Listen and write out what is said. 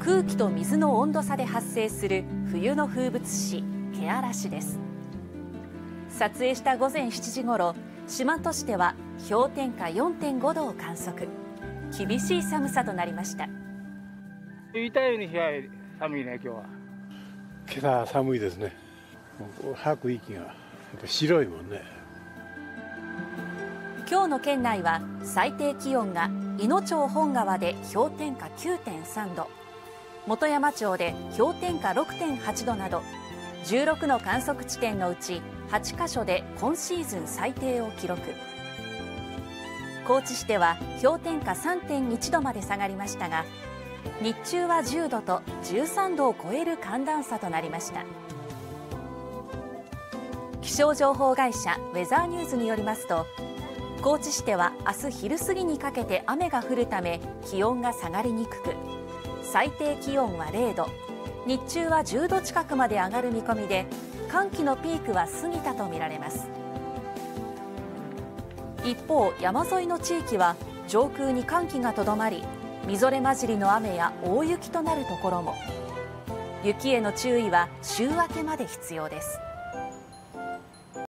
空気と水の温度差で発生する冬の風物詩、けあらしです。撮影した午前7時ごろ、四万十市では氷点下 4.5 度を観測。厳しい寒さとなりました。 言いたいように寒いね、今日は。 今朝寒いですね。吐く息がやっぱ白いもんね。 今日の県内は最低気温がいの町本川で氷点下 9.3 度、本山町で氷点下 6.8 度など、16の観測地点のうち8カ所で今シーズン最低を記録。高知市では氷点下 3.1 度まで下がりましたが、日中は10度と13度を超える寒暖差となりました。気象情報会社ウェザーニューズによりますと、高知市では明日昼過ぎにかけて雨が降るため気温が下がりにくく、最低気温は0度、日中は10度近くまで上がる見込みで、寒気のピークは過ぎたとみられます。一方、山沿いの地域は上空に寒気がとどまり、みぞれ混じりの雨や大雪となるところも。雪への注意は週明けまで必要です。